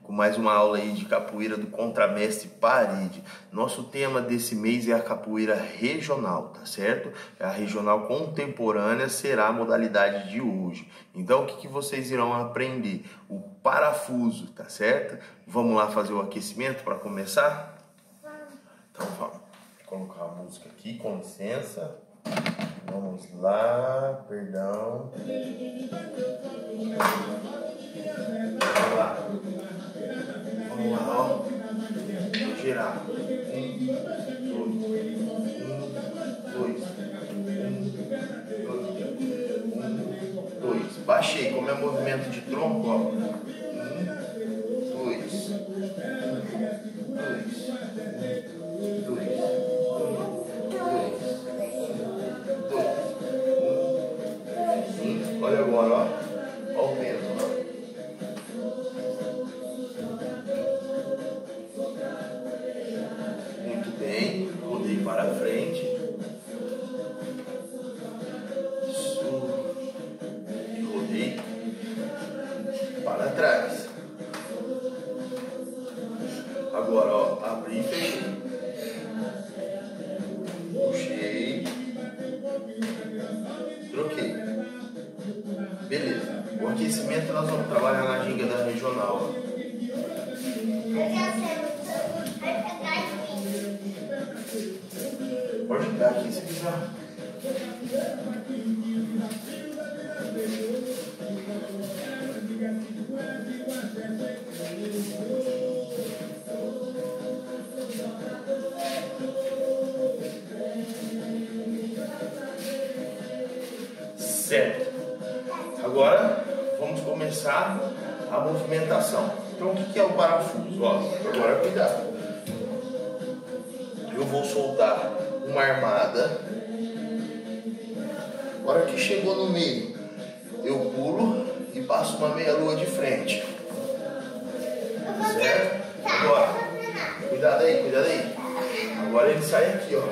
com mais uma aula aí de capoeira do contramestre Parede. Nosso tema desse mês é a capoeira regional, tá certo? A regional contemporânea será a modalidade de hoje. Então o que vocês irão aprender? O parafuso, tá certo? Vamos lá fazer o aquecimento para começar? Então vamos. Vou colocar a música aqui, com licença. Vamos lá, perdão. Vamos lá. Vamos lá, ó. Vou girar. 1, 2, 2. Baixei, como é movimento de tronco, ó. 1, 2, 2, 2. Olha agora, ó. Olha o peso, ó. Muito bem. Rodei para frente. Isso. E rodei para trás. Agora, ó. Abri e fechei. Puxei. Troquei. Beleza. O aquecimento nós vamos trabalhar na ginga da regional. Pode pegar aqui se quiser. Certo. Agora vamos começar a movimentação. Então o que é o parafuso? Ó, agora cuidado. Eu vou soltar uma armada. A hora que chegou no meio, eu pulo e passo uma meia-lua de frente. Certo? Agora, cuidado aí, cuidado aí. Agora ele sai aqui, ó.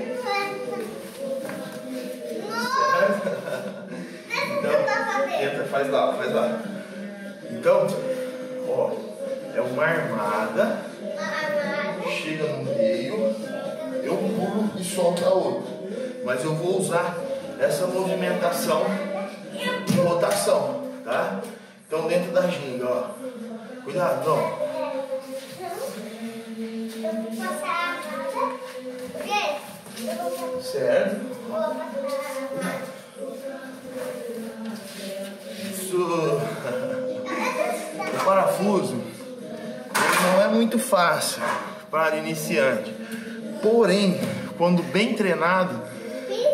Certo? Então, entra, faz lá. Então, ó, é uma armada, chega no meio, eu pulo e solto a outra. Mas eu vou usar essa movimentação de rotação, tá? Então, dentro da ginga, ó, cuidado, ó. Certo? O parafuso não é muito fácil para iniciante, porém, quando bem treinado,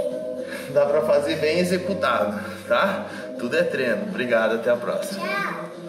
dá para fazer bem executado, tá? Tudo é treino. Obrigado, até a próxima.